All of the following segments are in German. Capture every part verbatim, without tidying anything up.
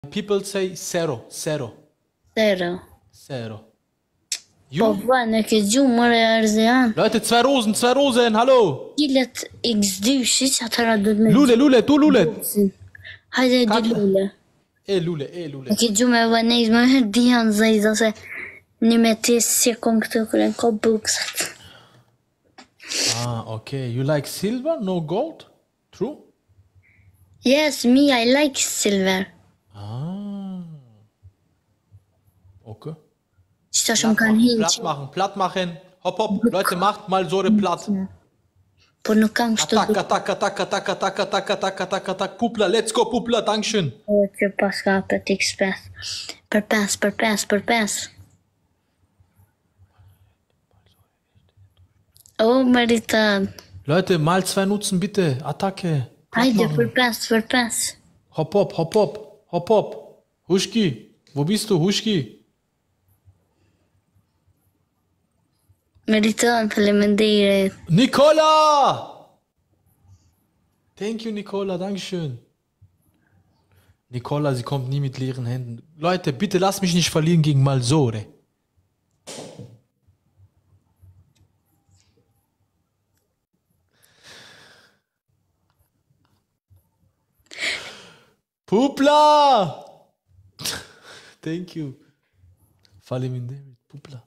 people say zero, zero, Zero. zero. Po You? bane ke gjumë mëre arzean. Leute, zwei Rosen, zwei Rosen, hallo. Gillet x-dyshit atëra do të me Lule, Lule, du Lule. Hajde Kat- dy lule. E Lule, e Lule. E ke gjumë e vanejz më herë dihan zëjza se një me tis si kon këtë kërën ko buksat. Ah, okay. You like silver, no gold? True? Yes, me, I like silver. Ah. Okay. Qëta shumë kanë Platt hinqë. machen, platt machen. Hopp, hopp. Leute, macht mal so eine platt. Por nuk kanë kështu Attack, attack, attack, attack, attack, attack, attack, attack, attack. Pupla, let's go, Pupla, dankeschön. duke që pas ka për x pes. Për pes, për pes, për pes. Oh, Maritan. Leute, mal zwei nutzen, bitte. Attacke. Platt Hajde, machen. për pes, për pes. Hopp, hopp, hopp, hopp, hopp, hopp. Huschki, wo bist du, Huschki? Maritan, faleminderit. Nicola! Thank you, Nicola, dankeschön. Nicola, sie kommt nie mit leeren Händen. Leute, bitte lasst mich nicht verlieren gegen Malsore. Pupla! Thank you. Faleminderit, Pupla.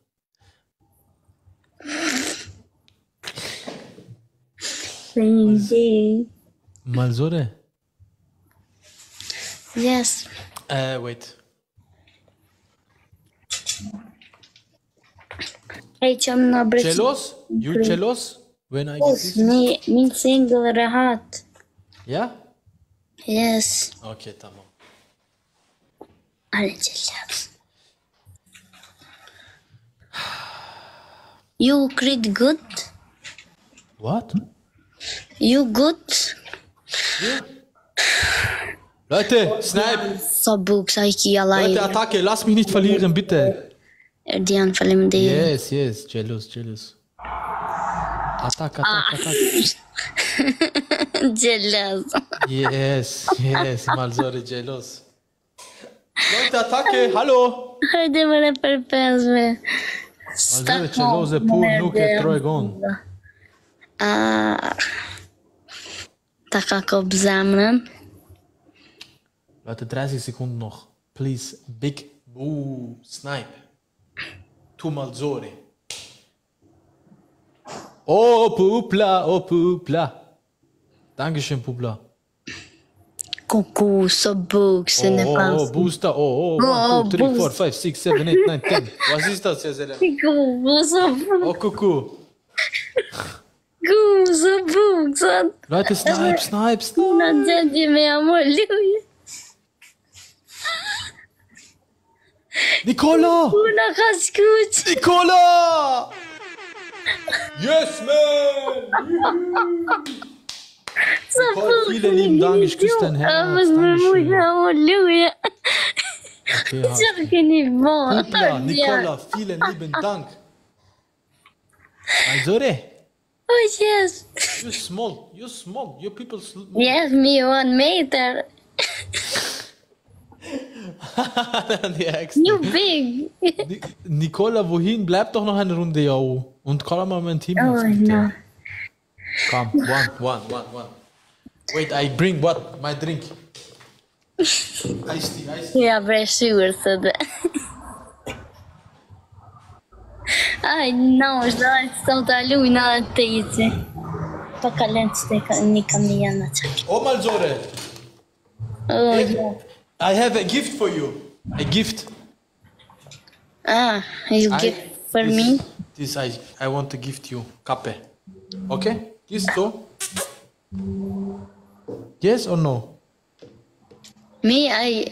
Faleminderit. Malsore? Yes. Uh, wait. Hey, që më në breqit. Jealous? You jealous when I get this? Me, min single rahat. Yeah? Yes. Okay, tamam. Ale jealous. You creed good? What? You good? Leute, Snipe! So books, I ki alaj. Leute, Attacke, lass mich nicht verlieren, bitte. Erdian, faleminderit. Yes, yes, jealous, jealous. Attack, attack, attack. Jealous. Yes, yes, Malsore, jealous. Leute, Attacke, hallo! Hajde më në për pesme. Malsore, jealous, pur nuk e tregon. Ah, ta ka kop zemrën. Leute, dreißig Sekunden noch. Please, big boo, Snipe. Tu Malsore. Oh, Pupla, oh, Pupla. Dankeschön, Pupla. Kuku, so books in the Oh, oh, past. Booster, oh, oh, Oh, one, two, three, Boost. four, five, six, seven, eight, nine, ten. Was ist das, Jezelen? Kuku, so books. Oh, Kuckuck. Kuku, so books. Leute, Snipe, Snipe, Snipe. Na gjendje me amor luje. Nicola! Una ka shkuq. Nicola! Yes, man! So Nicole, books. vielen lieben Dank, ich küsse dein Herz. Amas me Dankeschön. mujna amor luje. Okay, halt. Që keni bo. Pupla, Nicola, vielen lieben Dank. Malsore, Oh yes. you small, you small, you people small. Yes, me one meter. Die Hexe. You big. Ni- Nicola, wohin? Bleib doch noch eine Runde, ja. Und komm mal mein Team. Oh jetzt, bitte. no. Come, one, one, one, one. Wait, I bring what? My drink. Iced tea, iced tea. Ja, bre sure se dhe. Aj, no, është da të të aluj në të ici. Pa kalen që të ka një kam një janë në qak. Oh, Malsore, Oh, ja. I have a gift for you. A gift. Ah, you I- give for this, me? This I, I want to gift you. Kappe. Okay? Ist so? Yes or no? Me, I...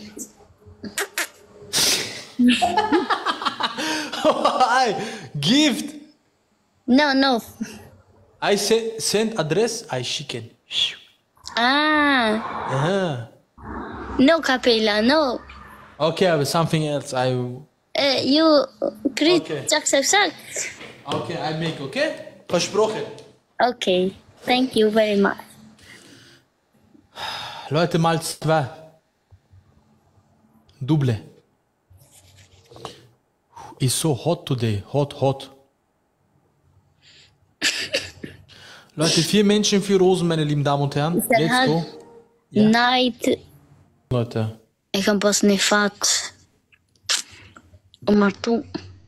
I gift. No, no. I se send address. I chicken. Ah, Uh-huh. no Capella, no. Okay, but something else. I Uh, you create Okay. Jack Sack Sack. okay. I make. Okay. Versprochen. Okay, thank you very much. Leute, mal zwei. Double. It's so hot today. Hot, hot. Leute, vier Menschen, vier Rosen, meine lieben Damen und Herren. Let's go. Ja. Night. Leute. Ik kan pas niet vat. Om maar toe.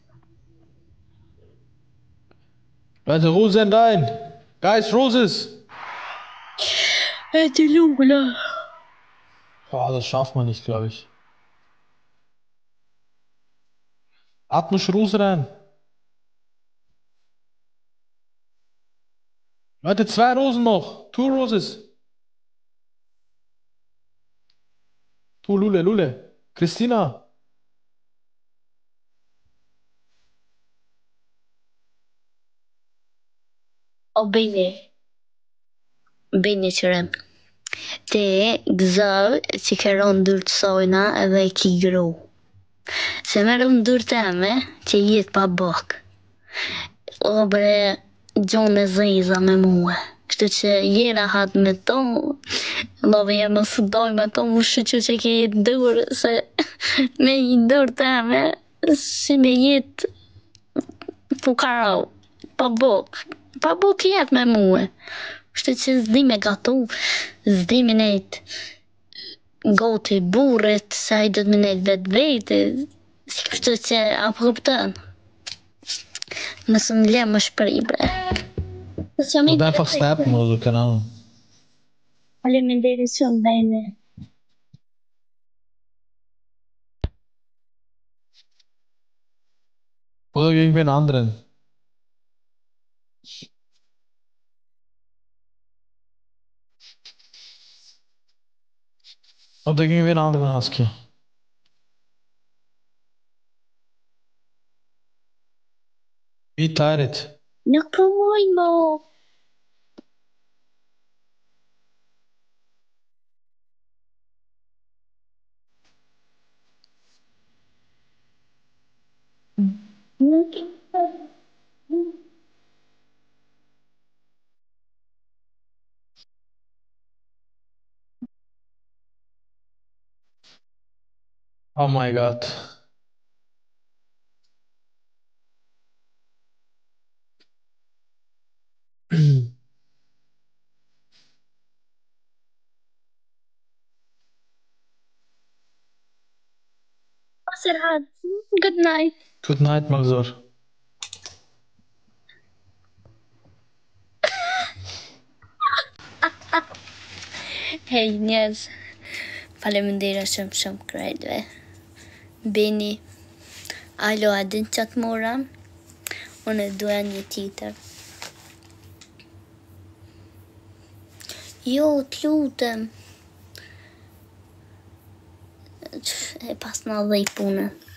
Leute, Rosen rein. Guys, Roses. Hey, die Lula. Boah, das schafft man nicht, glaube ich. altmış Rose rein. Leute, zwei Rosen noch. Two Roses. Two Lule, Lule. Christina. O bini. Bini qërem. Ti gëzov që ke ronë ndyrë të sojna edhe i ki gru. Se me ronë ndyrë të eme që jetë pa bok. O bre, gjonë e ziza me muë. Kështu që jena hatë me to, love jenë nësë dojnë me to, mu shqy që ke jetë ndyrë, se me i ndyrë të eme, si me jetë fukarau, pa bok. Pa bok jetë me muë. Kështu që zdi me gatu, zdi me nejtë goti burit, sa i dhëtë me nejtë vetë vete, kështu që apo këpëtën. Nësë në le më shpëri, bre. Und einfach snappen oder so, keine Ahnung. Faleminderit shumë, bejnë. Oder irgendwen anderen. Oder irgendwen anderen, Husky. Be tired. Nuk përmoj, mo. Nuk Oh my god. Serhat. Good night. Good night, Magzor. Hej, njerëz. Faleminderit shumë shumë krejtve. Beni. Alo, a din që të mora? Unë e duja një tjetër. Jo, të lutem. E pas në dhej punën.